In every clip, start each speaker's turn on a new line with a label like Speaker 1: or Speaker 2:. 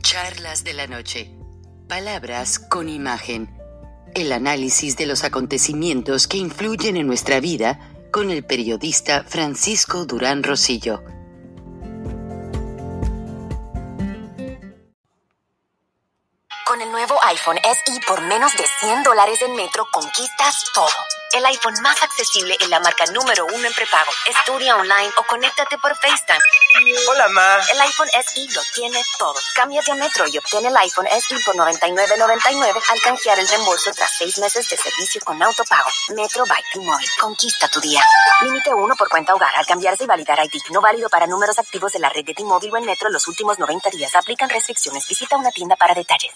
Speaker 1: Charlas de la noche. Palabras con imagen. El análisis de los acontecimientos que influyen en nuestra vida con el periodista Francisco Durán Rosillo.
Speaker 2: Con el nuevo iPhone SE por menos de $100 en Metro conquistas todo. El iPhone más accesible en la marca número 1 en prepago. Estudia online o conéctate por FaceTime.
Speaker 3: Hola, ma.
Speaker 2: El iPhone SE lo tiene todo. Cámbiate a Metro y obtén el iPhone SE por $99.99 al canjear el reembolso tras 6 meses de servicio con autopago. Metro by T-Mobile. Conquista tu día. Límite 1 por cuenta hogar al cambiarse y validar ID. No válido para números activos de la red de T-Mobile o en Metro los últimos 90 días. Aplican restricciones. Visita una tienda para detalles.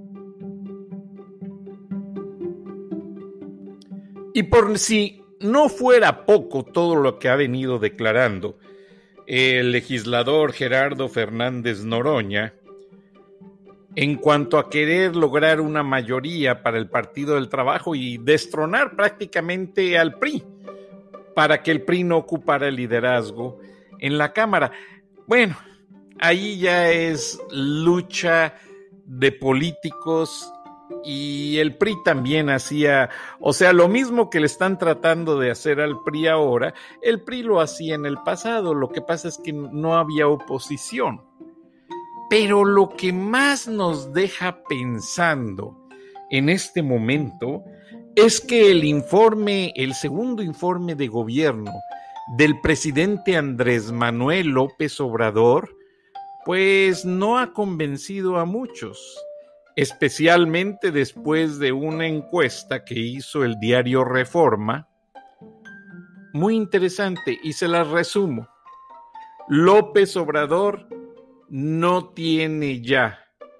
Speaker 4: Y por si no fuera poco todo lo que ha venido declarando el legislador Gerardo Fernández Noroña en cuanto a querer lograr una mayoría para el Partido del Trabajo y destronar prácticamente al PRI para que el PRI no ocupara el liderazgo en la Cámara. Bueno, ahí ya es lucha de políticos. Y el PRI también hacía, o sea, lo mismo que le están tratando de hacer al PRI ahora, el PRI lo hacía en el pasado. Lo que pasa es que no había oposición. Pero lo que más nos deja pensando en este momento es que el segundo informe de gobierno del presidente Andrés Manuel López Obrador, pues no ha convencido a muchos. Especialmente después de una encuesta que hizo el diario Reforma, muy interesante, y se las resumo. López Obrador no tiene ya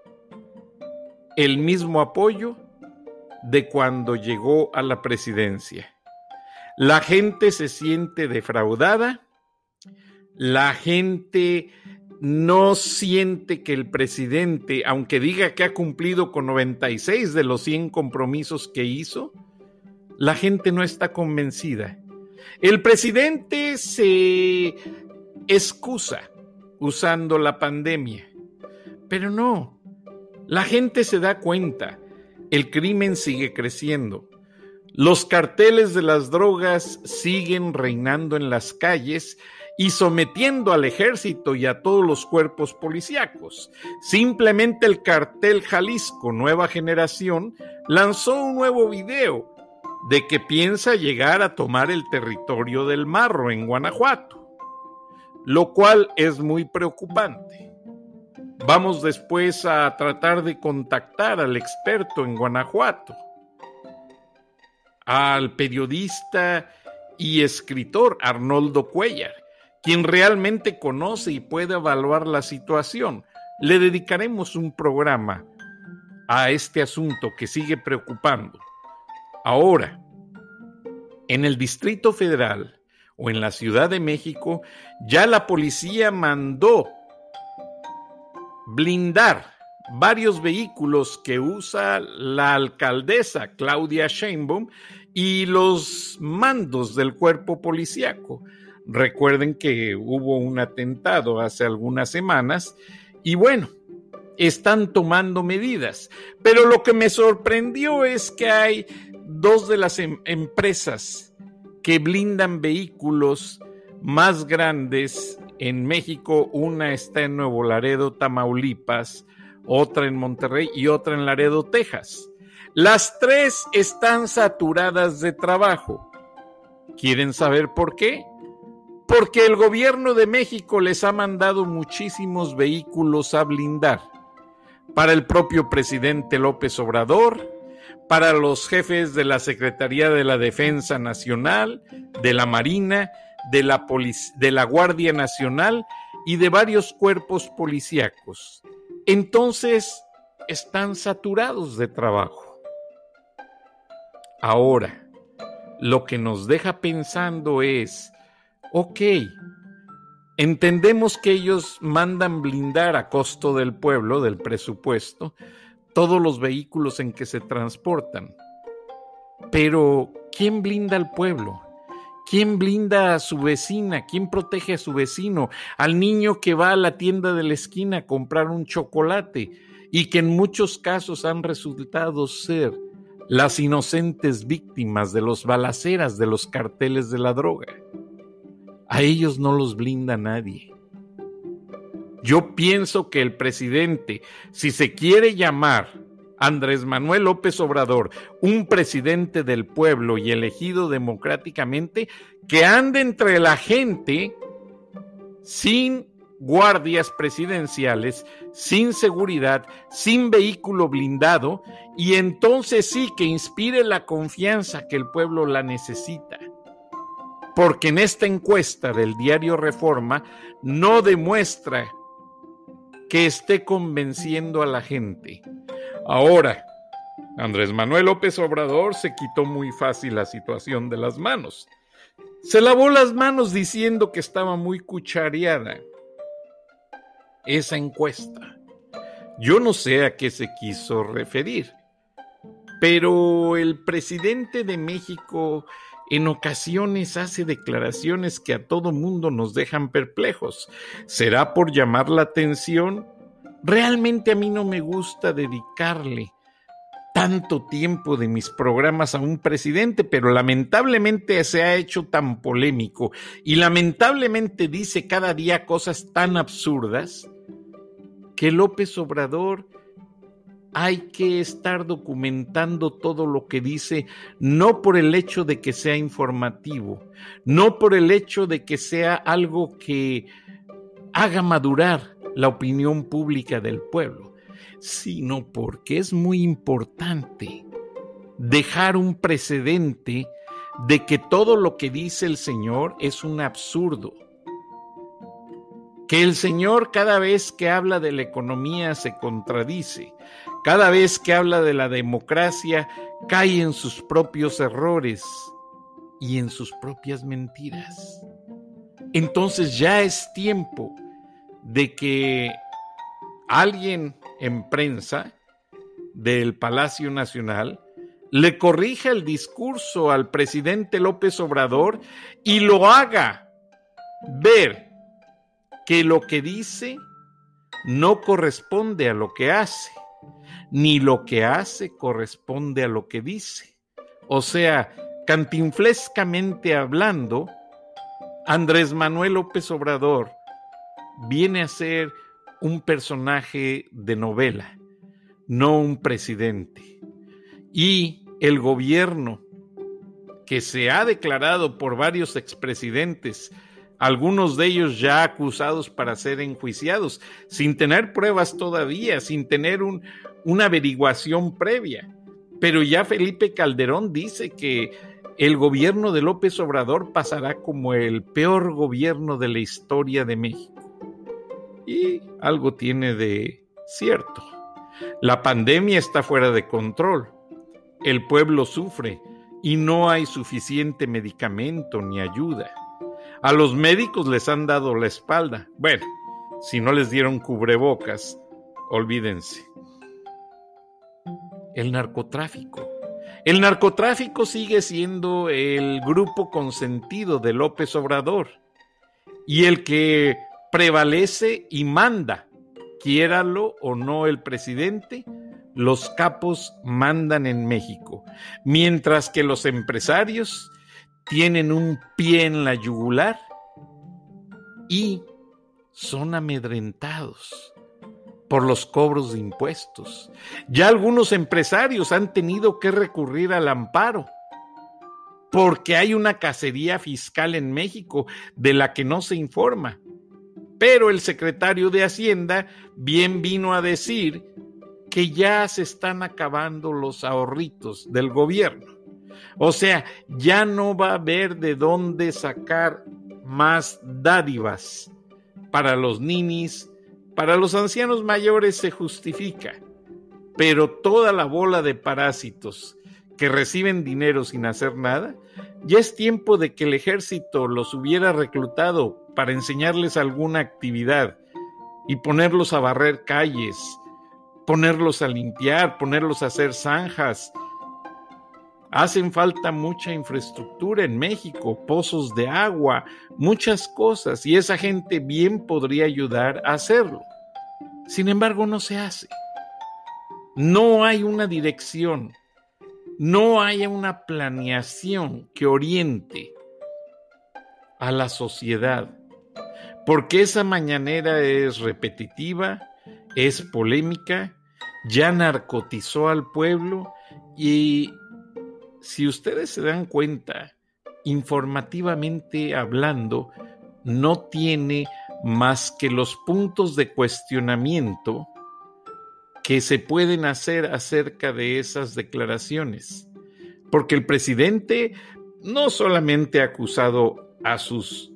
Speaker 4: el mismo apoyo de cuando llegó a la presidencia. La gente se siente defraudada, la gente no siente que el presidente, aunque diga que ha cumplido con 96 de los 100 compromisos que hizo, la gente no está convencida. El presidente se excusa usando la pandemia, pero no, la gente se da cuenta, el crimen sigue creciendo, los carteles de las drogas siguen reinando en las calles y sometiendo al ejército y a todos los cuerpos policíacos. Simplemente el cartel Jalisco Nueva Generación lanzó un nuevo video de que piensa llegar a tomar el territorio del Marro en Guanajuato, lo cual es muy preocupante. Vamos después a tratar de contactar al experto en Guanajuato, al periodista y escritor Arnoldo Cuellar, quien realmente conoce y puede evaluar la situación. Le dedicaremos un programa a este asunto que sigue preocupando. Ahora, en el Distrito Federal o en la Ciudad de México, ya la policía mandó blindar varios vehículos que usa la alcaldesa Claudia Sheinbaum y los mandos del cuerpo policíaco. Recuerden que hubo un atentado hace algunas semanas y bueno, están tomando medidas. Pero lo que me sorprendió es que hay dos de las empresas que blindan vehículos más grandes en México. Una está en Nuevo Laredo, Tamaulipas, otra en Monterrey y otra en Laredo, Texas. Las tres están saturadas de trabajo. ¿Quieren saber por qué? Porque el gobierno de México les ha mandado muchísimos vehículos a blindar. Para el propio presidente López Obrador, para los jefes de la Secretaría de la Defensa Nacional, de la Marina, de la Guardia Nacional y de varios cuerpos policíacos. Entonces, están saturados de trabajo. Ahora, lo que nos deja pensando es, ok, entendemos que ellos mandan blindar a costo del pueblo, del presupuesto, todos los vehículos en que se transportan. Pero, ¿quién blinda al pueblo? ¿Quién blinda a su vecina? ¿Quién protege a su vecino? Al niño que va a la tienda de la esquina a comprar un chocolate y que en muchos casos han resultado ser las inocentes víctimas de los balaceras de los carteles de la droga. A ellos no los blinda nadie. Yo pienso que el presidente, si se quiere llamar Andrés Manuel López Obrador, un presidente del pueblo y elegido democráticamente, que ande entre la gente sin guardias presidenciales, sin seguridad, sin vehículo blindado, y entonces sí que inspire la confianza que el pueblo la necesita. Porque en esta encuesta del diario Reforma no demuestra que esté convenciendo a la gente. Ahora, Andrés Manuel López Obrador se quitó muy fácil la situación de las manos. Se lavó las manos diciendo que estaba muy cuchareada esa encuesta. Yo no sé a qué se quiso referir, pero el presidente de México en ocasiones hace declaraciones que a todo mundo nos dejan perplejos. ¿Será por llamar la atención? Realmente a mí no me gusta dedicarle tanto tiempo de mis programas a un presidente, pero lamentablemente se ha hecho tan polémico y lamentablemente dice cada día cosas tan absurdas que López Obrador hay que estar documentando todo lo que dice, no por el hecho de que sea informativo, no por el hecho de que sea algo que haga madurar la opinión pública del pueblo, sino porque es muy importante dejar un precedente de que todo lo que dice el señor es un absurdo. Que el señor cada vez que habla de la economía se contradice, cada vez que habla de la democracia cae en sus propios errores y en sus propias mentiras. Entonces ya es tiempo de que alguien en prensa del Palacio Nacional le corrija el discurso al presidente López Obrador y lo haga ver que lo que dice no corresponde a lo que hace, ni lo que hace corresponde a lo que dice. O sea, cantinflescamente hablando, Andrés Manuel López Obrador viene a ser un personaje de novela, no un presidente. Y el gobierno, que se ha declarado por varios expresidentes, algunos de ellos ya acusados para ser enjuiciados, sin tener pruebas todavía, sin tener una averiguación previa. Pero ya Felipe Calderón dice que el gobierno de López Obrador pasará como el peor gobierno de la historia de México. Y algo tiene de cierto. La pandemia está fuera de control. El pueblo sufre y no hay suficiente medicamento ni ayuda. A los médicos les han dado la espalda. Bueno, si no les dieron cubrebocas, olvídense. El narcotráfico. El narcotráfico sigue siendo el grupo consentido de López Obrador y el que prevalece y manda, quiéralo o no el presidente, los capos mandan en México, mientras que los empresarios tienen un pie en la yugular y son amedrentados por los cobros de impuestos. Ya algunos empresarios han tenido que recurrir al amparo porque hay una cacería fiscal en México de la que no se informa. Pero el secretario de Hacienda bien vino a decir que ya se están acabando los ahorritos del gobierno. O sea, ya no va a haber de dónde sacar más dádivas para los ninis, para los ancianos mayores se justifica, pero toda la bola de parásitos que reciben dinero sin hacer nada, ya es tiempo de que el ejército los hubiera reclutado para enseñarles alguna actividad y ponerlos a barrer calles, ponerlos a limpiar, ponerlos a hacer zanjas, Hacen falta mucha infraestructura en México, pozos de agua, muchas cosas, y esa gente bien podría ayudar a hacerlo. Sin embargo, no se hace. No hay una dirección, no hay una planeación que oriente a la sociedad, porque esa mañanera es repetitiva, es polémica, ya narcotizó al pueblo y, si ustedes se dan cuenta, informativamente hablando, no tiene más que los puntos de cuestionamiento que se pueden hacer acerca de esas declaraciones. Porque el presidente no solamente ha acusado a sus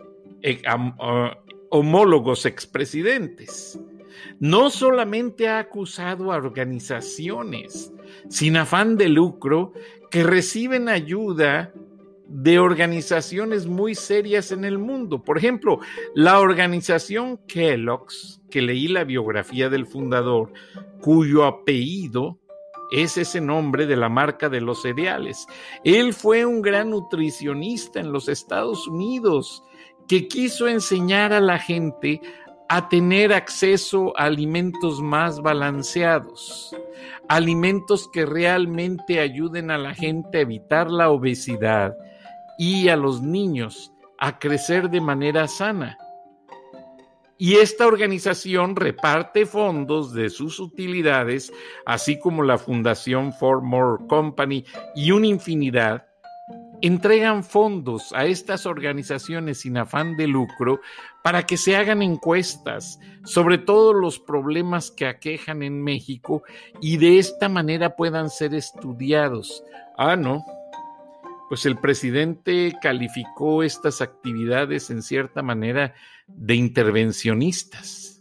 Speaker 4: homólogos expresidentes, no solamente ha acusado a organizaciones sin afán de lucro que reciben ayuda de organizaciones muy serias en el mundo. Por ejemplo, la organización Kellogg's, que leí la biografía del fundador, cuyo apellido es ese nombre de la marca de los cereales. Él fue un gran nutricionista en los Estados Unidos que quiso enseñar a la gente a tener acceso a alimentos más balanceados, alimentos que realmente ayuden a la gente a evitar la obesidad y a los niños a crecer de manera sana. Y esta organización reparte fondos de sus utilidades, así como la Fundación Ford Motor Company y una infinidad, entregan fondos a estas organizaciones sin afán de lucro para que se hagan encuestas sobre todos los problemas que aquejan en México y de esta manera puedan ser estudiados. No, pues el presidente calificó estas actividades en cierta manera de intervencionistas.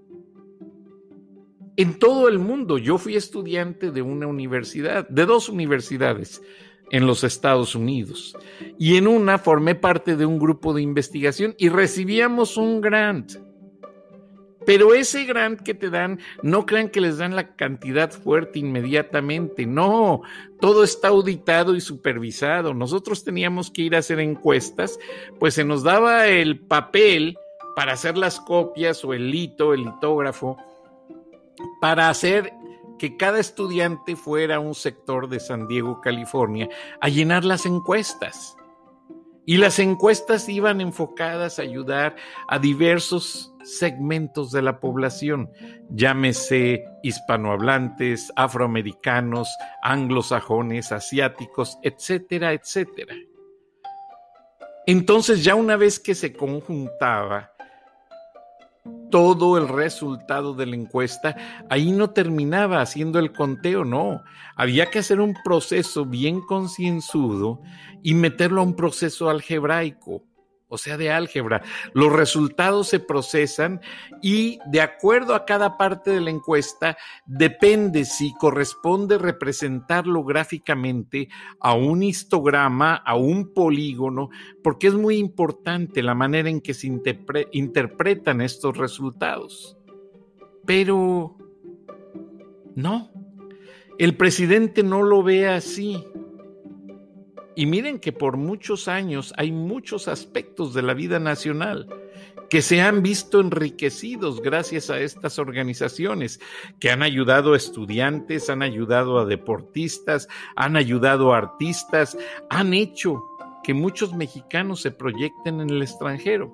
Speaker 4: En todo el mundo, yo fui estudiante de una universidad, de 2 universidades en los Estados Unidos, y en una formé parte de un grupo de investigación y recibíamos un grant. Pero ese grant que te dan, no crean que les dan la cantidad fuerte inmediatamente, no, todo está auditado y supervisado. Nosotros teníamos que ir a hacer encuestas, pues se nos daba el papel para hacer las copias o el litógrafo, para hacer que cada estudiante fuera a un sector de San Diego, California, a llenar las encuestas. Y las encuestas iban enfocadas a ayudar a diversos segmentos de la población, llámese hispanohablantes, afroamericanos, anglosajones, asiáticos, etcétera, etcétera. Entonces, ya una vez que se conjuntaba todo el resultado de la encuesta, ahí no terminaba haciendo el conteo, no. Había que hacer un proceso bien concienzudo y meterlo a un proceso algebraico, o sea, de álgebra. Los resultados se procesan y de acuerdo a cada parte de la encuesta, depende si corresponde representarlo gráficamente a un histograma, a un polígono, porque es muy importante la manera en que se interpretan estos resultados. Pero no, el presidente no lo ve así. Y miren que por muchos años hay muchos aspectos de la vida nacional que se han visto enriquecidos gracias a estas organizaciones que han ayudado a estudiantes, han ayudado a deportistas, han ayudado a artistas, han hecho que muchos mexicanos se proyecten en el extranjero.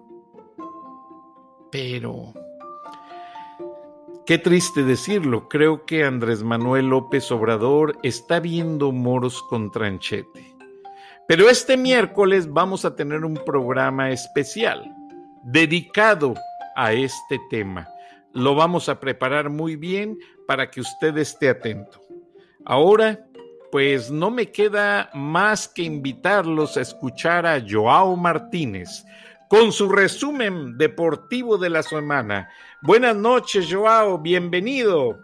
Speaker 4: Pero, qué triste decirlo, creo que Andrés Manuel López Obrador está viendo moros con tranchete. Pero este miércoles vamos a tener un programa especial dedicado a este tema. Lo vamos a preparar muy bien para que usted esté atento. Ahora, pues no me queda más que invitarlos a escuchar a Joao Martínez con su resumen deportivo de la semana. Buenas noches, Joao, bienvenido.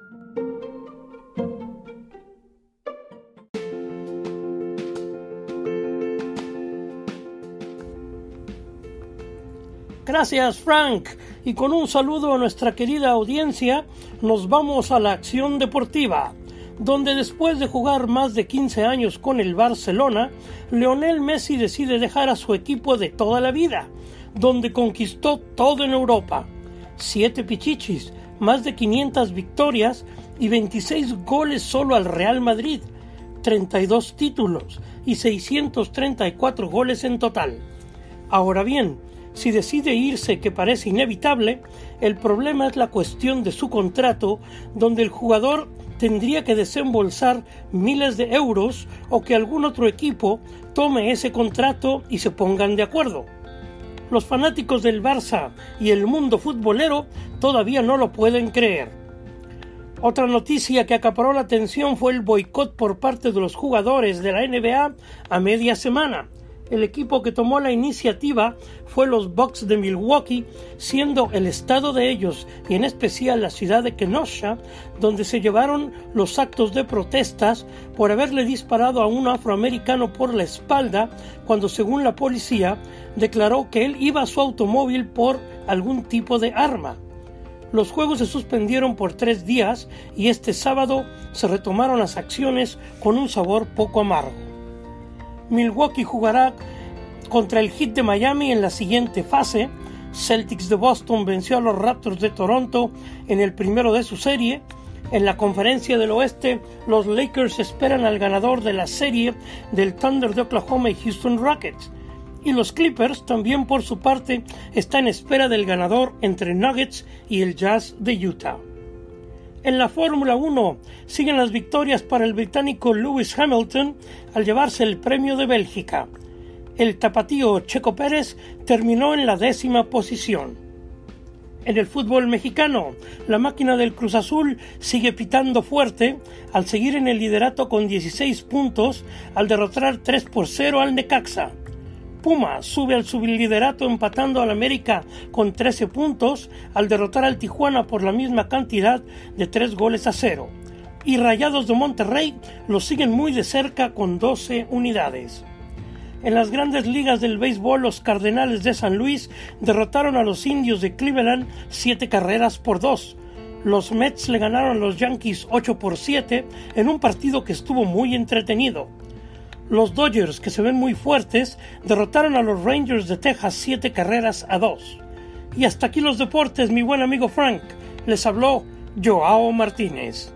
Speaker 3: Gracias, Frank. Y con un saludo a nuestra querida audiencia, nos vamos a la acción deportiva. donde después de jugar más de 15 años con el Barcelona, Lionel Messi decide dejar a su equipo de toda la vida, donde conquistó todo en Europa. 7 pichichis, más de 500 victorias y 26 goles solo al Real Madrid, 32 títulos y 634 goles en total. Ahora bien, si decide irse, que parece inevitable, el problema es la cuestión de su contrato, donde el jugador tendría que desembolsar miles de euros o que algún otro equipo tome ese contrato y se pongan de acuerdo. Los fanáticos del Barça y el mundo futbolero todavía no lo pueden creer. Otra noticia que acaparó la atención fue el boicot por parte de los jugadores de la NBA a media semana. El equipo que tomó la iniciativa fue los Bucks de Milwaukee, siendo el estado de ellos y en especial la ciudad de Kenosha, donde se llevaron los actos de protestas por haberle disparado a un afroamericano por la espalda cuando, según la policía, declaró que él iba a su automóvil por algún tipo de arma. Los juegos se suspendieron por 3 días y este sábado se retomaron las acciones con un sabor poco amargo. Milwaukee jugará contra el Heat de Miami en la siguiente fase. Celtics de Boston venció a los Raptors de Toronto en el primero de su serie. En la Conferencia del Oeste, los Lakers esperan al ganador de la serie del Thunder de Oklahoma y Houston Rockets. Y los Clippers también, por su parte, están en espera del ganador entre Nuggets y el Jazz de Utah. En la Fórmula 1 siguen las victorias para el británico Lewis Hamilton al llevarse el premio de Bélgica. El tapatío Checo Pérez terminó en la 10ª posición. En el fútbol mexicano, la máquina del Cruz Azul sigue pitando fuerte al seguir en el liderato con 16 puntos al derrotar 3-0 al Necaxa. Puma sube al subliderato empatando al América con 13 puntos al derrotar al Tijuana por la misma cantidad de 3-0. Y Rayados de Monterrey lo siguen muy de cerca con 12 unidades. En las grandes ligas del béisbol, los Cardenales de San Luis derrotaron a los Indios de Cleveland 7-2. Los Mets le ganaron a los Yankees 8-7 en un partido que estuvo muy entretenido. Los Dodgers, que se ven muy fuertes, derrotaron a los Rangers de Texas 7-2. Y hasta aquí los deportes, mi buen amigo Frank. Les habló Joao Martínez.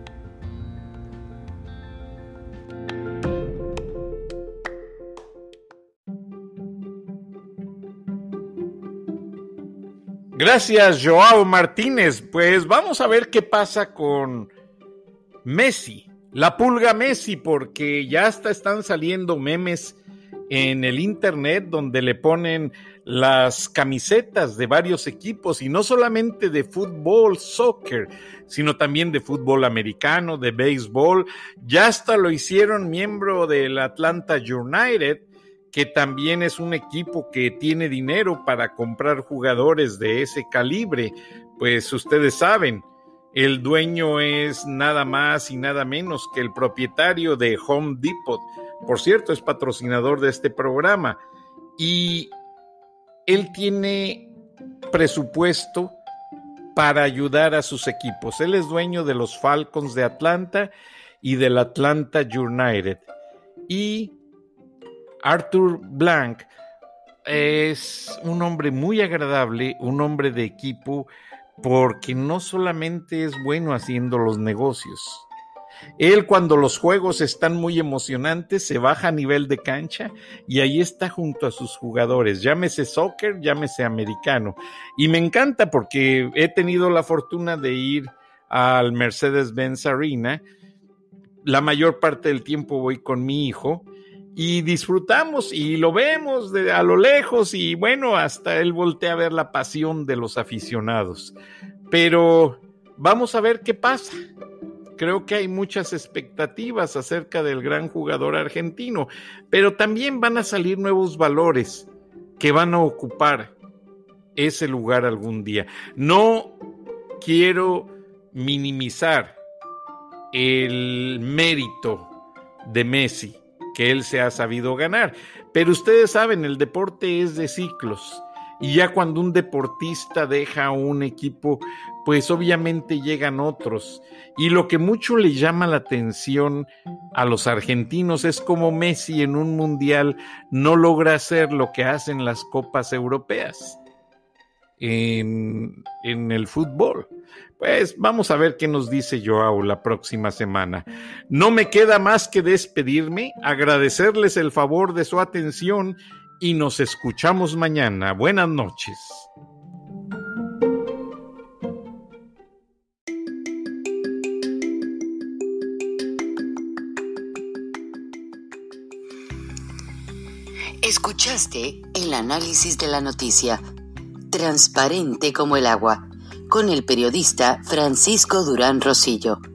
Speaker 4: Gracias, Joao Martínez. Pues vamos a ver qué pasa con Messi. La pulga Messi, porque ya hasta están saliendo memes en el internet donde le ponen las camisetas de varios equipos y no solamente de fútbol, soccer, sino también de fútbol americano, de béisbol. Ya hasta lo hicieron miembro del Atlanta United, que también es un equipo que tiene dinero para comprar jugadores de ese calibre. Pues ustedes saben, el dueño es nada más y nada menos que el propietario de Home Depot. Por cierto, es patrocinador de este programa. Y él tiene presupuesto para ayudar a sus equipos. Él es dueño de los Falcons de Atlanta y del Atlanta United. Y Arthur Blank es un hombre muy agradable, un hombre de equipo, porque no solamente es bueno haciendo los negocios. Él, cuando los juegos están muy emocionantes, se baja a nivel de cancha y ahí está junto a sus jugadores, llámese soccer, llámese americano. Y me encanta porque he tenido la fortuna de ir al Mercedes-Benz Arena. La mayor parte del tiempo voy con mi hijo y disfrutamos y lo vemos a lo lejos y bueno, hasta él voltea a ver la pasión de los aficionados. Pero vamos a ver qué pasa. Creo que hay muchas expectativas acerca del gran jugador argentino, pero también van a salir nuevos valores que van a ocupar ese lugar algún día. No quiero minimizar el mérito de Messi, que él se ha sabido ganar, pero ustedes saben, el deporte es de ciclos y ya cuando un deportista deja un equipo, pues obviamente llegan otros. Y lo que mucho le llama la atención a los argentinos es cómo Messi en un mundial no logra hacer lo que hacen las copas europeas en el fútbol. Pues vamos a ver qué nos dice Joao la próxima semana. No me queda más que despedirme, agradecerles el favor de su atención y nos escuchamos mañana. Buenas noches.
Speaker 1: Escuchaste el análisis de la noticia, transparente como el agua, con el periodista Francisco Durán Rosillo.